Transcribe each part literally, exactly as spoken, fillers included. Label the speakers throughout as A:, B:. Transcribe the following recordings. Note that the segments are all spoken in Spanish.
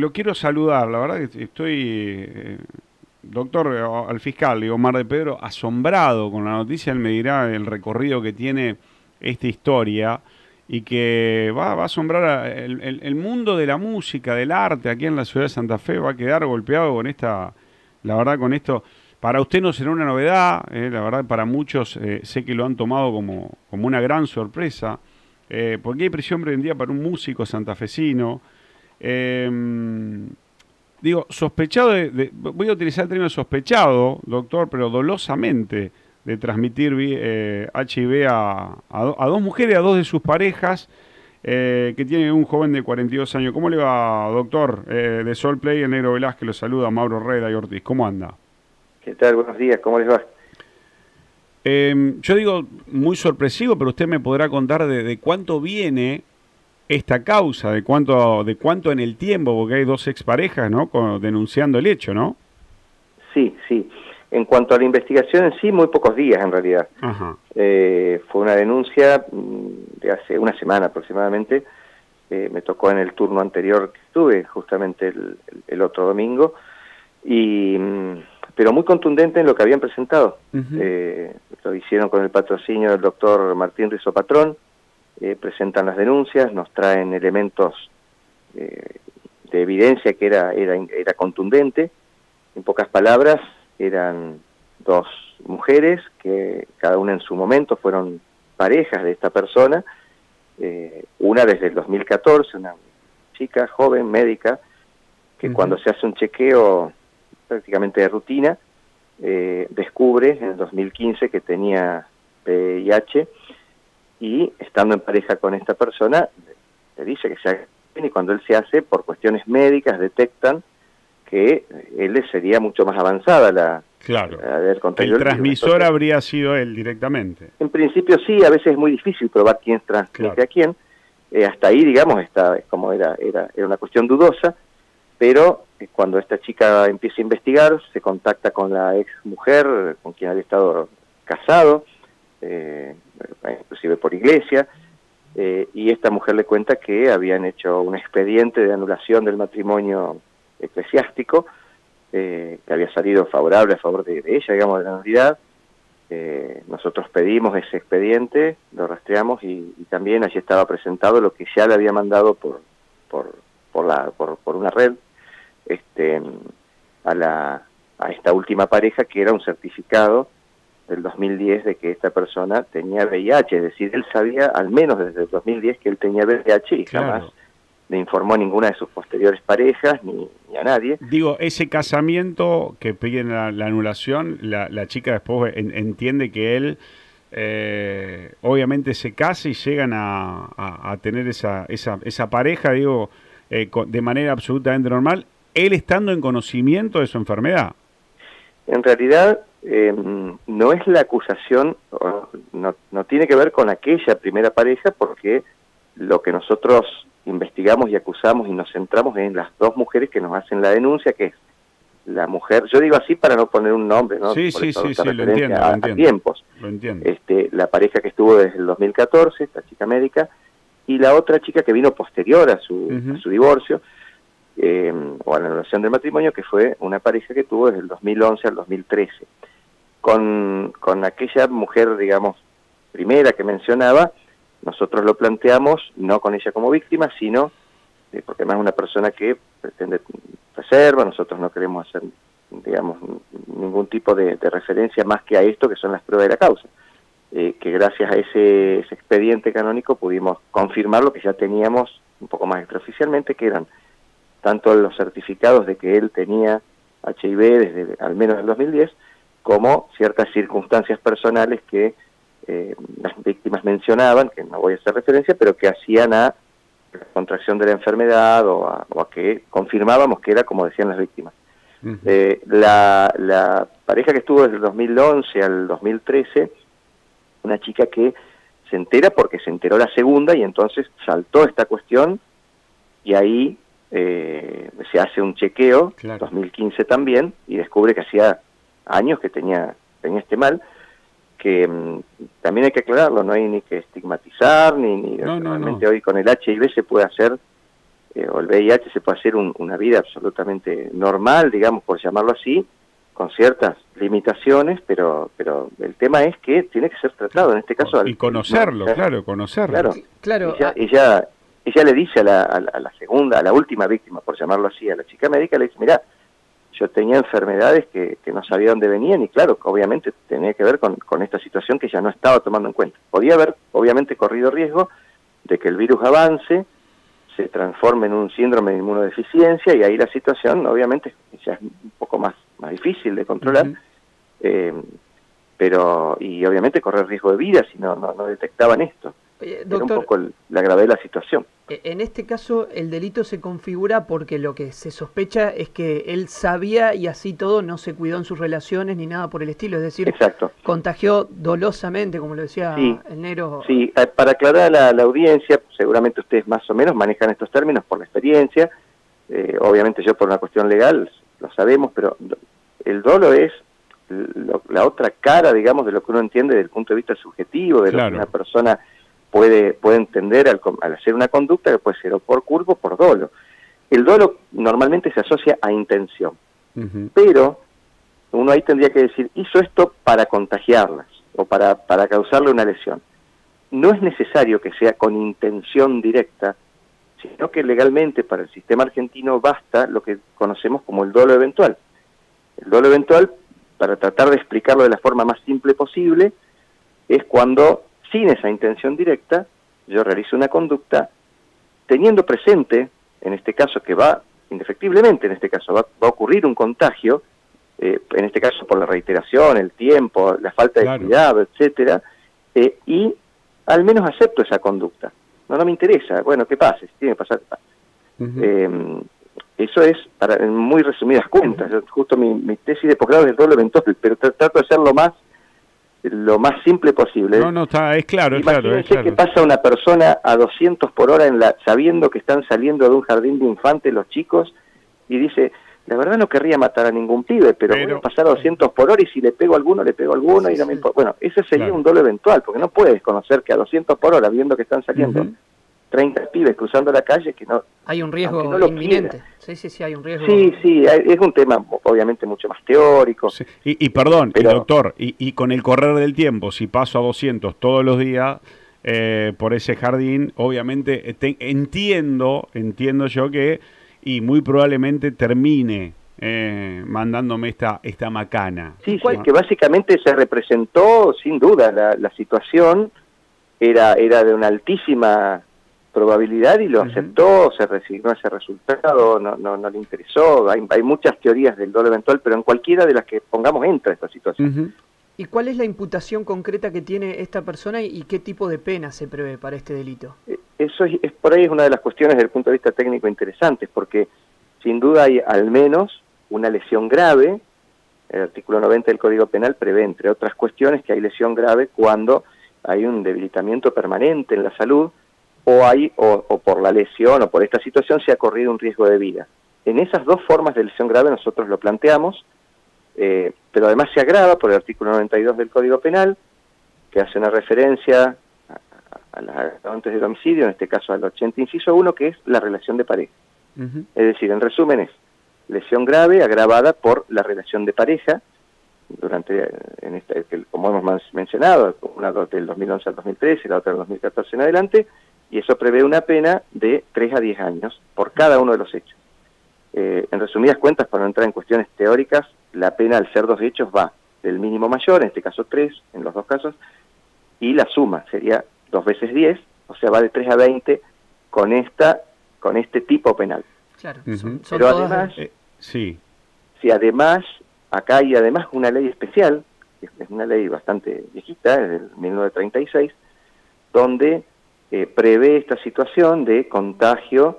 A: lo quiero saludar, la verdad que estoy, eh, doctor, eh, al fiscal, digo, Omar de Pedro, asombrado con la noticia. Él me dirá el recorrido que tiene esta historia y que va, va a asombrar a- el, el- el mundo de la música, del arte aquí en la ciudad de Santa Fe. Va a quedar golpeado con esta, la verdad, con esto. Para usted no será una novedad, eh, la verdad, para muchos eh, sé que lo han tomado como, como una gran sorpresa, eh, porque hay prisión preventiva para un músico santafesino. Eh, Digo, sospechado de, de- voy a utilizar el término sospechado, doctor, pero dolosamente, de transmitir vi- eh, H I V a, a do- a dos mujeres, a dos de sus parejas, eh, que tiene un joven de cuarenta y dos años. ¿Cómo le va, doctor? Eh, de Sol Play, el Negro Velázquez lo saluda, Mauro Reda y Ortiz. ¿Cómo anda?
B: ¿Qué tal? Buenos días, ¿cómo les va?
A: Eh, yo digo muy sorpresivo, pero usted me podrá contar de, de cuánto viene esta causa, de cuánto, de cuánto en el tiempo, porque hay dos exparejas, ¿no? Con- denunciando el hecho, ¿no?
B: Sí, sí. En cuanto a la investigación en sí, muy pocos días en realidad.
A: Ajá.
B: Eh, fue una denuncia mm, de hace una semana aproximadamente. Eh, me tocó en el turno anterior que estuve, justamente el, el- el otro domingo, y mm, pero muy contundente en lo que habían presentado.
A: Ujú.
B: Eh, lo hicieron con el patrocinio del doctor Martín Rizzo Patrón. Eh, presentan las denuncias, nos traen elementos eh, de evidencia que era, era, era contundente. En pocas palabras, eran dos mujeres que cada una en su momento fueron parejas de esta persona, eh, una desde el dos mil catorce, una chica joven, médica, que
A: Ujú.
B: cuando se hace un chequeo prácticamente de rutina, eh, descubre en el dos mil quince que tenía V I H, y estando en pareja con esta persona, le dice que se haga, y cuando él se hace, por cuestiones médicas, detectan que él le sería mucho más avanzada la
A: Claro.
B: haber contraído
A: El
B: el virus.
A: transmisor
B: Entonces,
A: habría sido él directamente.
B: en principio sí, a veces es muy difícil probar quién transmite
A: Claro.
B: a quién. Eh, hasta ahí, digamos, está, es como era, era, era una cuestión dudosa, pero eh, cuando esta chica empieza a investigar, se contacta con la ex mujer, con quien había estado casado, eh, inclusive por iglesia, eh, y esta mujer le cuenta que habían hecho un expediente de anulación del matrimonio eclesiástico, eh, que había salido favorable a favor de, de ella, digamos, de la nulidad. Eh, nosotros pedimos ese expediente, lo rastreamos y, y también allí estaba presentado lo que ya le había mandado por por por la por, por una red este a la a esta última pareja, que era un certificado del dos mil diez de que esta persona tenía V I H, es decir, él sabía al menos desde el dos mil diez que él tenía V I H y jamás
A: Claro.
B: le informó a ninguna de sus posteriores parejas ni, ni a nadie.
A: Digo, ese casamiento que piden la, la anulación, la, la chica después en- entiende que él eh, obviamente se casa y llegan a, a- a tener esa, esa, esa pareja, digo, eh, co- de manera absolutamente normal, él estando en conocimiento de su enfermedad.
B: En realidad, eh, no es la acusación, o no, no tiene que ver con aquella primera pareja, porque lo que nosotros investigamos y acusamos y nos centramos en las dos mujeres que nos hacen la denuncia, que es la mujer, yo digo así para no poner un nombre, ¿no?
A: Sí,
B: Por
A: sí,
B: eso
A: sí,
B: esta
A: sí, lo
B: referencia
A: entiendo,
B: a,
A: lo
B: a
A: entiendo,
B: tiempos.
A: lo entiendo.
B: Este, la pareja que estuvo desde el dos mil catorce, esta chica médica, y la otra chica que vino posterior a su,
A: Ujú.
B: a su divorcio, eh, o a la anulación del matrimonio, que fue una pareja que tuvo desde el dos mil once al dos mil trece. Con, con aquella mujer, digamos, primera que mencionaba, nosotros lo planteamos no con ella como víctima, sino eh, porque además es una persona que pretende reserva, nosotros no queremos hacer, digamos, ningún tipo de, de referencia más que a esto, que son las pruebas de la causa. Eh, que gracias a ese, ese expediente canónico pudimos confirmar lo que ya teníamos un poco más extraoficialmente, que eran tanto los certificados de que él tenía H I V desde al menos el dos mil diez, como ciertas circunstancias personales que eh, las víctimas mencionaban, que no voy a hacer referencia, pero que hacían a la contracción de la enfermedad o a, o a que confirmábamos que era como decían las víctimas.
A: Ujú.
B: Eh, la, la pareja que estuvo desde el dos mil once al dos mil trece, una chica que se entera porque se enteró la segunda y entonces saltó esta cuestión y ahí eh, se hace un chequeo,
A: Claro.
B: dos mil quince también, y descubre que hacía años que tenía, tenía este mal, que mmm, también hay que aclararlo, no hay ni que estigmatizar, ni, ni
A: No, no,
B: realmente
A: no.
B: hoy con el H I V se puede hacer eh, o el V I H se puede hacer un, una vida absolutamente normal, digamos, por llamarlo así, con ciertas limitaciones, pero pero el tema es que tiene que ser tratado, en este caso...
A: Y conocerlo,
B: no,
A: claro, conocerlo.
B: Claro,
C: claro.
B: Ella, ella, ella le dice a la, a, la, a la segunda, a la última víctima, por llamarlo así, a la chica médica, le dice, mirá, yo tenía enfermedades que, que no sabía dónde venían y claro, obviamente tenía que ver con, con esta situación que ya no estaba tomando en cuenta. Podía haber, obviamente, corrido riesgo de que el virus avance, se transforme en un síndrome de inmunodeficiencia y ahí la situación, obviamente, ya es un poco más, más difícil de controlar, uh-huh. eh, pero, y obviamente correr riesgo de vida si no, no, no detectaban esto.
C: Oye, doctor,
B: era un poco el, la gravedad de la situación.
C: En este caso, el delito se configura porque lo que se sospecha es que él sabía y así todo no se cuidó en sus relaciones ni nada por el estilo, es decir,
B: exacto.
C: contagió dolosamente, como lo decía
B: sí,
C: el negro.
B: Sí, para aclarar a la, la audiencia, seguramente ustedes más o menos manejan estos términos por la experiencia, eh, obviamente yo por una cuestión legal lo sabemos, pero el dolo es lo, la otra cara, digamos, de lo que uno entiende desde el punto de vista subjetivo, de
A: claro.
B: lo que una persona puede puede entender al, al hacer una conducta que puede ser o por culpa o por dolo. El dolo normalmente se asocia a intención, uh-huh. pero uno ahí tendría que decir, hizo esto para contagiarlas o para, para causarle una lesión. No es necesario que sea con intención directa, sino que legalmente para el sistema argentino basta lo que conocemos como el dolo eventual. El dolo eventual, para tratar de explicarlo de la forma más simple posible, es cuando sin esa intención directa, yo realizo una conducta teniendo presente, en este caso que va, indefectiblemente en este caso, va, va a ocurrir un contagio, eh, en este caso por la reiteración, el tiempo, la falta de claro. cuidado, etcétera, eh, y al menos acepto esa conducta. No, no me interesa, bueno, que pase, si tiene que pasar, que pase. Uh-huh. eh, eso es, para en muy resumidas cuentas, uh-huh. justo mi, mi tesis de posgrado es el dolo eventual, pero trato de hacerlo más lo más simple posible.
A: No, no, está, es claro, es
B: Imagínense
A: claro, es claro.
B: que pasa una persona a doscientos por hora en la, sabiendo que están saliendo de un jardín de infantes los chicos y dice, la verdad no querría matar a ningún pibe, pero, pero voy a pasar a doscientos por hora y si le pego a alguno, le pego a alguno sí, y no me importa. Bueno, ese sería claro. un dolo eventual, porque no puedes conocer que a doscientos por hora, viendo que están saliendo uh-huh. treinta pibes cruzando la calle, que no...
C: Hay un riesgo
B: no
C: inminente. Sí, sí, sí, hay un riesgo.
B: Sí, sí, es un tema obviamente mucho más teórico.
A: Sí. Y, y perdón,
B: pero,
A: y doctor, y, y con el correr del tiempo, si paso a doscientos todos los días eh, por ese jardín, obviamente te, entiendo, entiendo yo que, y muy probablemente termine eh, mandándome esta, esta macana.
B: Sí, sí, que básicamente se representó, sin duda, la, la situación era, era de una altísima probabilidad y lo uh-huh. aceptó, se resignó a ese resultado, no, no, no le interesó. Hay, hay muchas teorías del dolo eventual, pero en cualquiera de las que pongamos entra esta situación.
C: Uh-huh. ¿Y cuál es la imputación concreta que tiene esta persona y, y qué tipo de pena se prevé para este delito?
B: Eso es, es por ahí es una de las cuestiones desde el punto de vista técnico interesantes, porque sin duda hay al menos una lesión grave. El artículo noventa del Código Penal prevé, entre otras cuestiones, que hay lesión grave cuando hay un debilitamiento permanente en la salud, o hay o, o por la lesión o por esta situación se ha corrido un riesgo de vida. En esas dos formas de lesión grave nosotros lo planteamos, eh, pero además se agrava por el artículo noventa y dos del Código Penal, que hace una referencia a, a, a las agravantes del homicidio, en este caso al ochenta inciso uno, que es la relación de pareja. Uh-huh. Es decir, en resumen es lesión grave agravada por la relación de pareja, durante, en este, como hemos mencionado, una del dos mil once al dos mil trece, la otra del dos mil catorce en adelante, y eso prevé una pena de tres a diez años por cada uno de los hechos. Eh, en resumidas cuentas, para no entrar en cuestiones teóricas, la pena al ser dos hechos va del mínimo mayor, en este caso tres, en los dos casos, y la suma sería dos veces diez, o sea, va de tres a veinte con esta con este tipo penal.
C: Claro,
A: uh-huh.
C: son, son
B: Pero
C: todas...
B: además,
A: eh, sí.
B: si además, acá hay además una ley especial, que es una ley bastante viejita, es del mil novecientos treinta y seis, donde Eh, prevé esta situación de contagio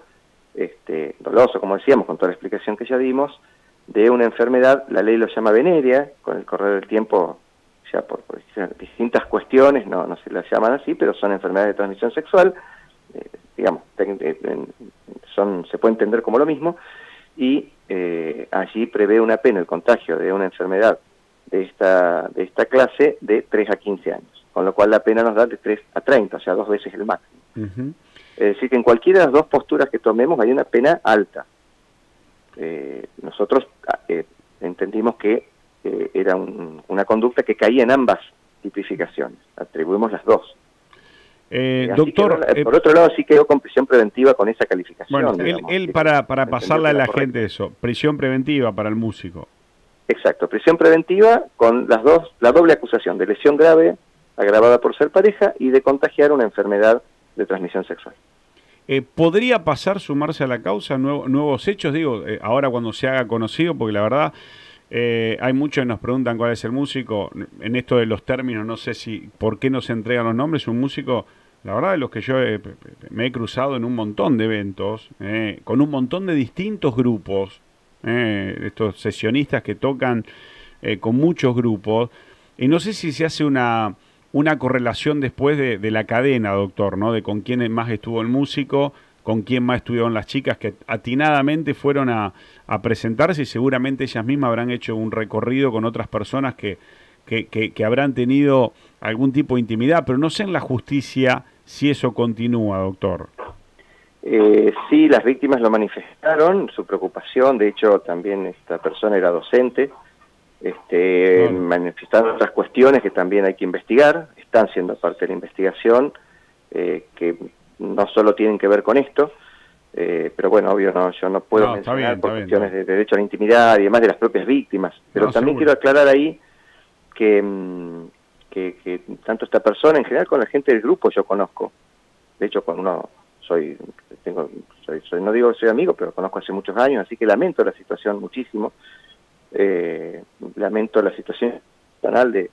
B: este, doloso, como decíamos, con toda la explicación que ya dimos, de una enfermedad, la ley lo llama venérea, con el correr del tiempo, ya por, por distintas cuestiones, no, no se las llaman así, pero son enfermedades de transmisión sexual, eh, digamos, son, se puede entender como lo mismo, y eh, allí prevé una pena, el contagio de una enfermedad de esta, de esta clase, de tres a quince años. Con lo cual la pena nos da de tres a treinta, o sea, dos veces el máximo.
A: Uh-huh.
B: Es decir, que en cualquiera de las dos posturas que tomemos hay una pena alta. Eh, nosotros eh, entendimos que eh, era un, una conducta que caía en ambas tipificaciones, atribuimos las dos.
A: Eh,
B: eh,
A: doctor,
B: que,
A: eh,
B: por otro lado sí quedó con prisión preventiva con esa calificación.
A: Bueno,
B: digamos,
A: él, él
B: que,
A: para, para pasarle a la
B: correcta.
A: gente eso, prisión preventiva para el músico.
B: Exacto, prisión preventiva con las dos, la doble acusación de lesión grave agravada por ser pareja y de contagiar una enfermedad de transmisión sexual.
A: Eh, ¿Podría pasar, sumarse a la causa, nuevo, nuevos hechos? Digo, eh, ahora cuando se haga conocido, porque la verdad eh, hay muchos que nos preguntan cuál es el músico. En esto de los términos, no sé si por qué no se entregan los nombres. Un músico, la verdad, de los que yo he, me he cruzado en un montón de eventos, eh, con un montón de distintos grupos, eh, estos sesionistas que tocan eh, con muchos grupos, y no sé si se hace una... una correlación después de, de la cadena, doctor, ¿no? De con quién más estuvo el músico, con quién más estuvieron las chicas que atinadamente fueron a, a presentarse, y seguramente ellas mismas habrán hecho un recorrido con otras personas que, que, que, que habrán tenido algún tipo de intimidad, pero no sé en la justicia si eso continúa, doctor.
B: Eh, sí, las víctimas lo manifestaron, su preocupación, de hecho también esta persona era docente, Este, claro. manifestaron otras cuestiones que también hay que investigar, están siendo parte de la investigación, eh, que no solo tienen que ver con esto, eh, pero bueno, obvio, no, yo no puedo no, mencionar bien, por cuestiones bien, de derecho a la intimidad y demás de las propias víctimas, pero no, también seguro. Quiero aclarar ahí que, que, que tanto esta persona, en general con la gente del grupo yo conozco, de hecho con uno soy, tengo, soy, soy no digo que soy amigo, pero conozco hace muchos años, así que lamento la situación muchísimo. Eh, lamento la situación penal de,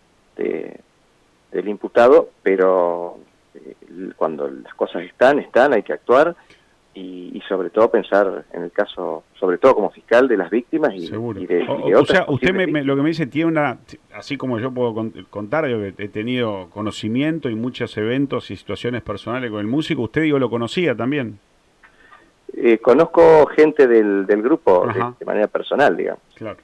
B: de, del imputado, pero eh, cuando las cosas están, están, hay que actuar y, y sobre todo pensar en el caso, sobre todo como fiscal, de las víctimas y, y de,
A: o,
B: y de
A: o
B: otras.
A: O sea, usted me, me, lo que me dice tiene una, así como yo puedo contar, yo he tenido conocimiento y muchos eventos y situaciones personales con el músico, usted digo lo conocía también.
B: Eh, conozco gente del, del grupo de, de manera personal, digamos.
A: Claro.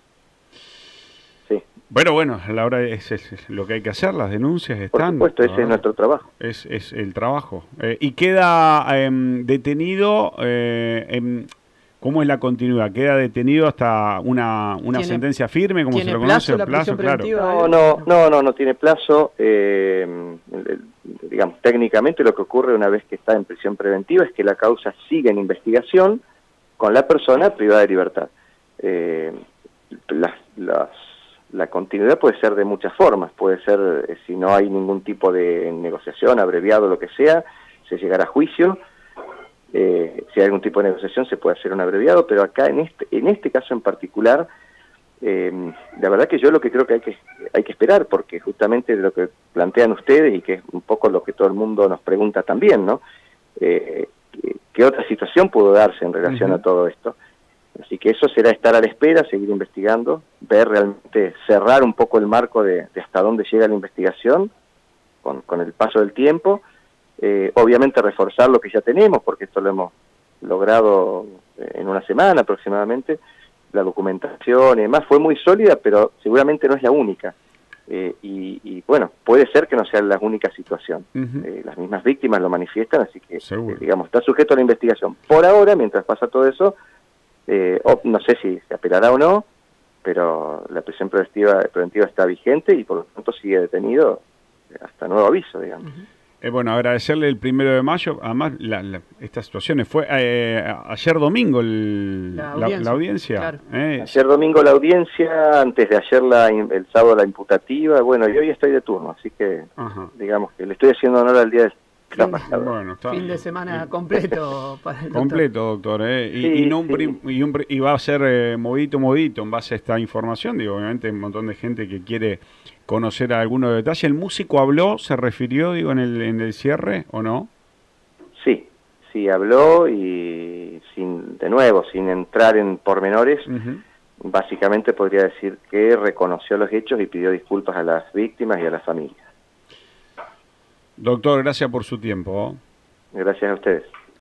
B: Sí.
A: Bueno, bueno, a la hora es, es, es lo que hay que hacer, las denuncias están.
B: Por supuesto, ese es nuestro trabajo.
A: Es, es el trabajo. Eh, y queda eh, detenido, eh, en, ¿cómo es la continuidad? ¿Queda detenido hasta una, una sentencia firme, como se lo conoce?
C: ¿Tiene plazo, plazo
B: claro. No, no, no, no, no tiene plazo. Eh, digamos, técnicamente lo que ocurre una vez que está en prisión preventiva es que la causa sigue en investigación con la persona privada de libertad. Eh, las, las, la continuidad puede ser de muchas formas, puede ser, eh, si no hay ningún tipo de negociación, abreviado, lo que sea, se llegará a juicio. Eh, si hay algún tipo de negociación se puede hacer un abreviado, pero acá en este, en este caso en particular, eh, la verdad que yo lo que creo que hay que hay que esperar, porque justamente lo que plantean ustedes y que es un poco lo que todo el mundo nos pregunta también, ¿no? Eh, ¿Qué otra situación pudo darse en relación uh-huh. a todo esto? Así que eso será estar a la espera, seguir investigando, ver realmente, cerrar un poco el marco de, de hasta dónde llega la investigación con, con el paso del tiempo. Eh, obviamente reforzar lo que ya tenemos, porque esto lo hemos logrado en una semana aproximadamente, la documentación y demás fue muy sólida, pero seguramente no es la única. Eh, y, y bueno, puede ser que no sea la única situación. Uh-huh. Eh, las mismas víctimas lo manifiestan, así que, eh, digamos, está sujeto a la investigación. Por ahora, mientras pasa todo eso, eh, oh, no sé si se apelará o no, pero la prisión preventiva, preventiva está vigente y por lo tanto sigue detenido hasta nuevo aviso, digamos. Uh-huh.
A: Eh, bueno, agradecerle el primero de mayo, además la, la, estas situaciones, fue eh, ayer domingo el,
C: la audiencia. La, la audiencia
A: claro.
B: eh. Ayer domingo la audiencia, antes de ayer la, el sábado la imputativa, bueno, yo hoy estoy de turno, así que Ajá. digamos que le estoy haciendo honor al día del
C: fin, bueno, está, fin de semana completo para el doctor.
A: Completo, doctor, eh. y,
B: sí,
A: y, no un
B: sí.
A: prim, y, un, y va a ser eh, movidito, movidito en base a esta información, digo, obviamente hay un montón de gente que quiere conocer algunos detalles. ¿El músico habló, se refirió, digo, en el, en el cierre o no?
B: Sí, sí habló y sin, de nuevo, sin entrar en pormenores, uh-huh. básicamente podría decir que reconoció los hechos y pidió disculpas a las víctimas y a las familias.
A: Doctor, gracias por su tiempo.
B: Gracias a ustedes.